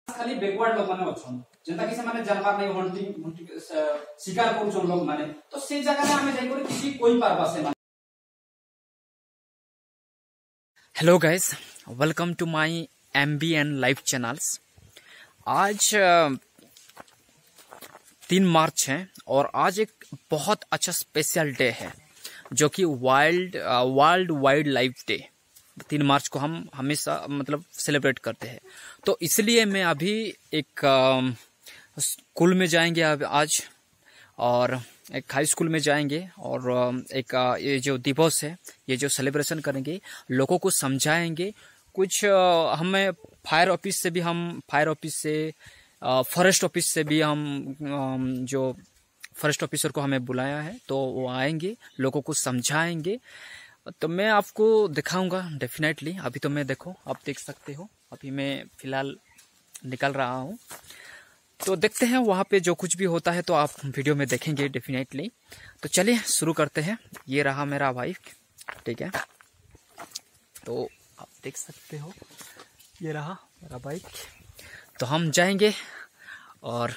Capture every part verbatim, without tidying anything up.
खाली बैकवर्ड लोग माने अछन जेंता कि से माने जानवर नै हंटिंग शिकार करूछन लोग माने तो से जगह में हमें जाई कर किसी कोई पर्पस से। Hello guys, welcome to my MBN live channels. आज तीन मार्च है और आज एक बहुत अच्छा स्पेशल डे है जो कि wild world wildlife day तीन मार्च को हम हमेशा मतलब सेलिब्रेट करते हैं। तो इसलिए मैं अभी एक स्कूल में जाएंगे अब आज और एक हाई स्कूल में जाएंगे और एक ये जो दिवस है ये जो सेलिब्रेशन करेंगे लोगों को समझाएंगे। कुछ हमें फायर ऑफिस से भी हम फायर ऑफिस से फॉरेस्ट ऑफिस से भी हम जो फॉरेस्ट ऑफिसर को हमें बुलाया है तो वो आएंगे लोगों को समझाएंगे। तो मैं आपको दिखाऊंगा डेफिनेटली। अभी तो मैं देखो आप देख सकते हो अभी मैं फिलहाल निकल रहा हूँ तो देखते हैं वहाँ पे जो कुछ भी होता है तो आप वीडियो में देखेंगे डेफिनेटली। तो चलिए शुरू करते हैं। ये रहा मेरा बाइक, ठीक है, तो आप देख सकते हो ये रहा मेरा बाइक। तो हम जाएंगे और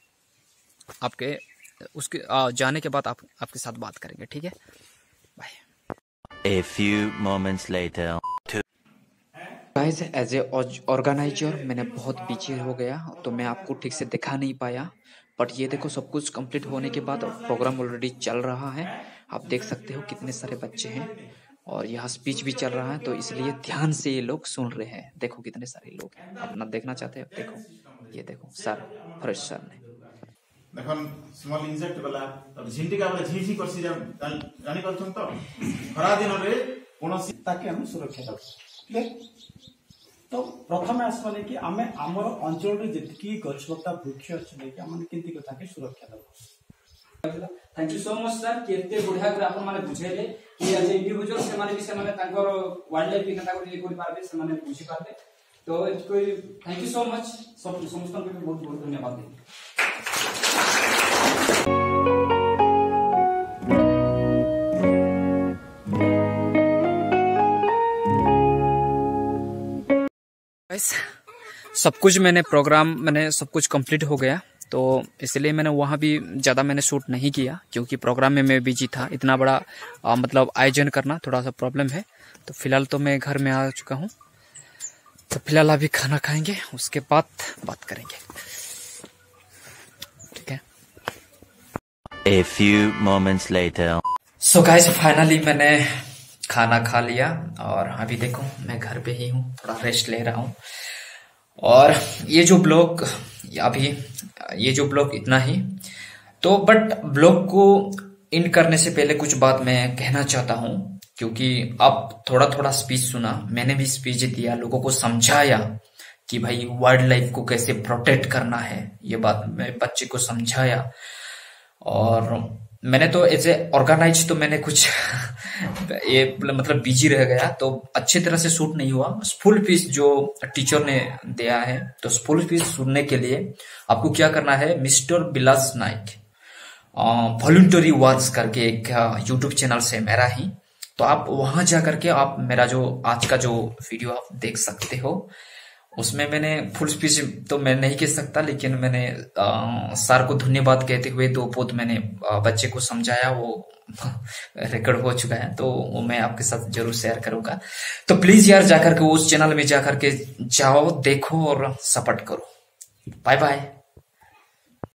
आपके उसके जाने के बाद आप आपके साथ बात करेंगे, ठीक है, bye. A few moments later. Guys, as a organizer मैंने बहुत बिजी हो गया तो मैं आपको ठीक से दिखा नहीं पाया, बट ये देखो सब कुछ कंप्लीट होने के बाद प्रोग्राम ऑलरेडी चल रहा है। आप देख सकते हो कितने सारे बच्चे हैं और यहाँ स्पीच भी चल रहा है तो इसलिए ध्यान से ये लोग सुन रहे हैं। देखो कितने सारे लोग हैं। अपना देखना चाहते हैं? देखो ये देखो सर फरेश सर ने देखन स्मॉल इंसेक्ट वाला तब झिंटिका वाला झिझी करसी जानी करछन तो खरा दिन रे कोनोसी ताकि हम सुरक्षा दब। तो प्रथम आसमाने कि आमे हमर अंचल रे जतकी गछलता वृक्ष अछि कि हमन किंती को ताकि सुरक्षा दब। Thank you so much sir केते बढ़िया कर आपन माने बुझेले कि एज इंडिविजुअल से माने भी से माने तांकर वाइल्ड लाइफ केता को ये करि पारबे से माने बुझि पारबे। तो कोई थैंक यू सो मच सब समस्त को बहुत बहुत धन्यवाद दें। सब कुछ मैंने प्रोग्राम मैंने सब कुछ कंप्लीट हो गया तो इसलिए मैंने वहाँ भी ज़्यादा मैंने शूट नहीं किया क्योंकि प्रोग्राम में मैं बिजी था। इतना बड़ा आ, मतलब आयोजन करना थोड़ा सा प्रॉब्लम है। तो फिलहाल तो मैं घर में आ चुका हूँ तो फिलहाल अभी खाना खाएंगे उसके बाद बात करेंगे, ठीक है। A few moments later. So guys finally मैंने खाना खा लिया और अभी देखो मैं घर पे ही हूँ, थोड़ा रेस्ट ले रहा हूँ। और ये जो ब्लॉग अभी ये जो ब्लॉग इतना ही तो, बट ब्लॉग को इन करने से पहले कुछ बात मैं कहना चाहता हूँ क्योंकि अब थोड़ा थोड़ा स्पीच सुना, मैंने भी स्पीच दिया, लोगों को समझाया कि भाई वाइल्ड लाइफ को कैसे प्रोटेक्ट करना है, ये बात मैं बच्चे को समझाया। और मैंने तो एज ए ऑर्गेनाइज तो मैंने कुछ ये मतलब बिजी रह गया तो अच्छी तरह से शूट नहीं हुआ। फुल फीस जो टीचर ने दिया है तो फुल फीस सुनने के लिए आपको क्या करना है, mister Bilas Naik voluntary works करके एक यूट्यूब चैनल से मेरा ही, तो आप वहां जा करके आप मेरा जो आज का जो वीडियो आप देख सकते हो उसमें मैंने फुल स्पीच तो मैं नहीं कह सकता लेकिन मैंने आ, सर को धन्यवाद कहते हुए दो पोत मैंने आ, बच्चे को समझाया, वो रिकॉर्ड हो चुका है तो वो मैं आपके साथ जरूर शेयर करूंगा। तो प्लीज यार जाकर के उस चैनल में जाकर के जाओ, देखो और सपोर्ट करो। Bye bye.